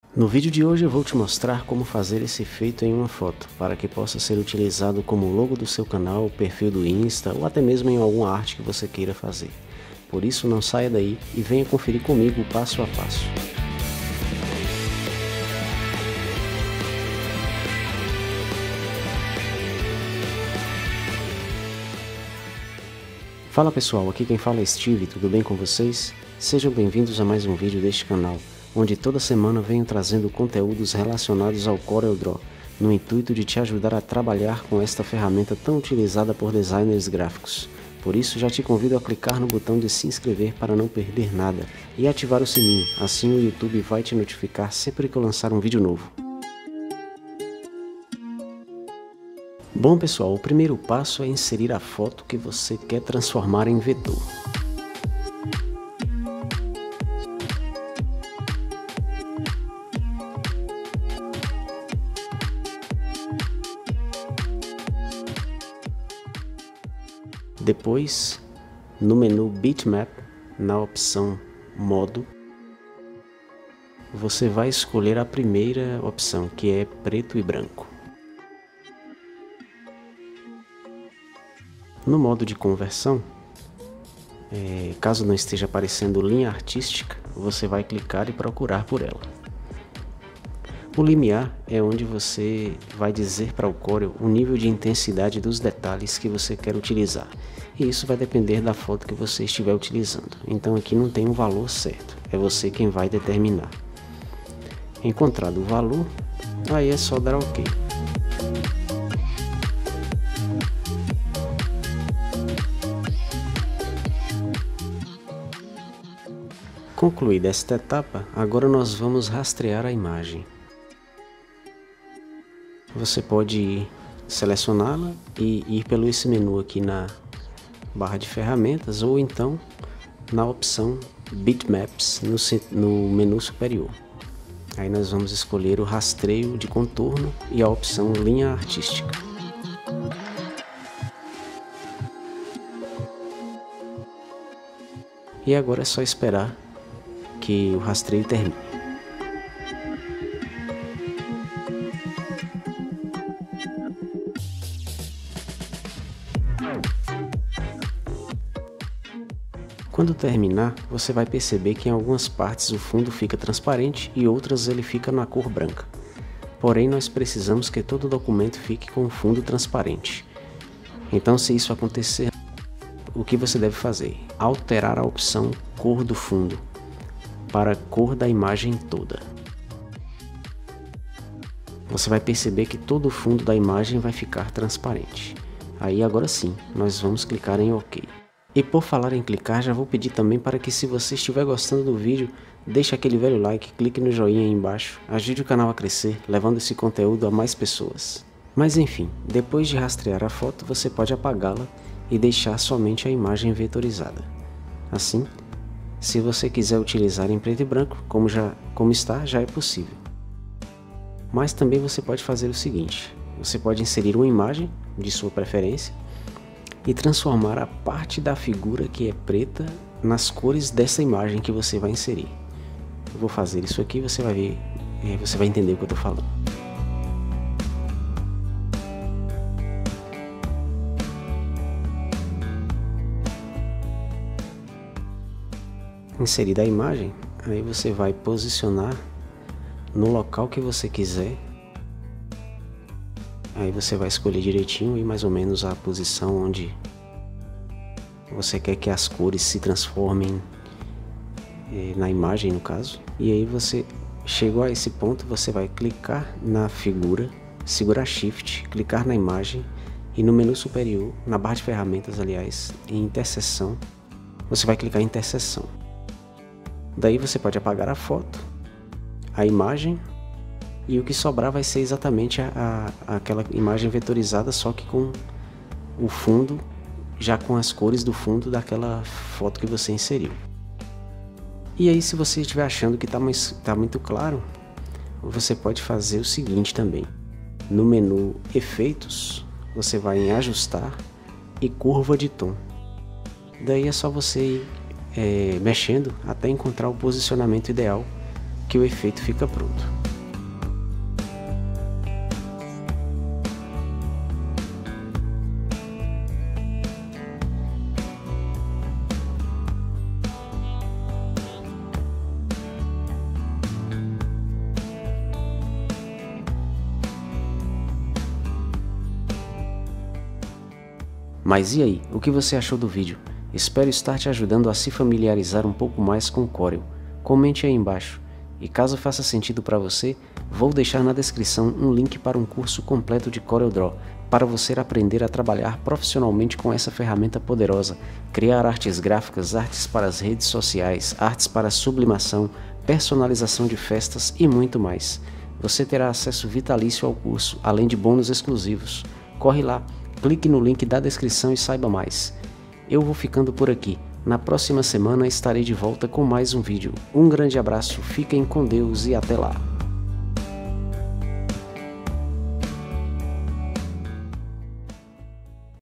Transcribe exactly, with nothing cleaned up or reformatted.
No vídeo de hoje eu vou te mostrar como fazer esse efeito em uma foto, para que possa ser utilizado como logo do seu canal, perfil do Insta ou até mesmo em alguma arte que você queira fazer. Por isso não saia daí e venha conferir comigo passo a passo. Fala pessoal, aqui quem fala é Steve, tudo bem com vocês? Sejam bem-vindos a mais um vídeo deste canal, onde toda semana venho trazendo conteúdos relacionados ao CorelDRAW, no intuito de te ajudar a trabalhar com esta ferramenta tão utilizada por designers gráficos. Por isso já te convido a clicar no botão de se inscrever para não perder nada e ativar o sininho, assim o YouTube vai te notificar sempre que eu lançar um vídeo novo. Bom pessoal, o primeiro passo é inserir a foto que você quer transformar em vetor. Depois, no menu Bitmap, na opção Modo, você vai escolher a primeira opção, que é preto e branco. No modo de conversão, é, caso não esteja aparecendo linha artística, você vai clicar e procurar por ela. O limiar é onde você vai dizer para o Corel o nível de intensidade dos detalhes que você quer utilizar. E isso vai depender da foto que você estiver utilizando. Então aqui não tem um valor certo, é você quem vai determinar. Encontrado o valor, aí é só dar OK. Concluída esta etapa, agora nós vamos rastrear a imagem. Você pode selecioná-la e ir pelo esse menu aqui na barra de ferramentas ou então na opção Bitmaps no, no menu superior. Aí nós vamos escolher o rastreio de contorno e a opção linha artística. E agora é só esperar que o rastreio termine. Quando terminar, você vai perceber que em algumas partes o fundo fica transparente e outras ele fica na cor branca. Porém, nós precisamos que todo o documento fique com o fundo transparente. Então, se isso acontecer, o que você deve fazer? Alterar a opção cor do fundo para a cor da imagem toda. Você vai perceber que todo o fundo da imagem vai ficar transparente. Aí agora sim, nós vamos clicar em OK. E por falar em clicar, já vou pedir também para que, se você estiver gostando do vídeo, deixe aquele velho like, clique no joinha aí embaixo, ajude o canal a crescer, levando esse conteúdo a mais pessoas. Mas enfim, depois de rastrear a foto, você pode apagá-la e deixar somente a imagem vetorizada. Assim, se você quiser utilizar em preto e branco, como, já, como está, já é possível. Mas também você pode fazer o seguinte, você pode inserir uma imagem de sua preferência e transformar a parte da figura que é preta nas cores dessa imagem que você vai inserir. Eu vou fazer isso aqui, você vai ver, é, você vai entender o que eu estou falando. Inserida a imagem, aí você vai posicionar no local que você quiser. Aí você vai escolher direitinho e mais ou menos a posição onde você quer que as cores se transformem eh, na imagem, no caso. E aí você chegou a esse ponto, você vai clicar na figura, segurar Shift, clicar na imagem e no menu superior, na barra de ferramentas, aliás, em interseção, você vai clicar em interseção. Daí você pode apagar a foto, a imagem, e o que sobrar vai ser exatamente a, a, aquela imagem vetorizada, só que com o fundo, já com as cores do fundo daquela foto que você inseriu. E aí, se você estiver achando que está tá muito claro, você pode fazer o seguinte também. No menu Efeitos, você vai em Ajustar e Curva de Tom. Daí é só você ir é, mexendo até encontrar o posicionamento ideal, que o efeito fica pronto. Mas e aí, o que você achou do vídeo? Espero estar te ajudando a se familiarizar um pouco mais com o Corel. Comente aí embaixo. E caso faça sentido para você, vou deixar na descrição um link para um curso completo de CorelDRAW, para você aprender a trabalhar profissionalmente com essa ferramenta poderosa, criar artes gráficas, artes para as redes sociais, artes para sublimação, personalização de festas e muito mais. Você terá acesso vitalício ao curso, além de bônus exclusivos. Corre lá, clique no link da descrição e saiba mais. Eu vou ficando por aqui. Na próxima semana estarei de volta com mais um vídeo. Um grande abraço, fiquem com Deus e até lá!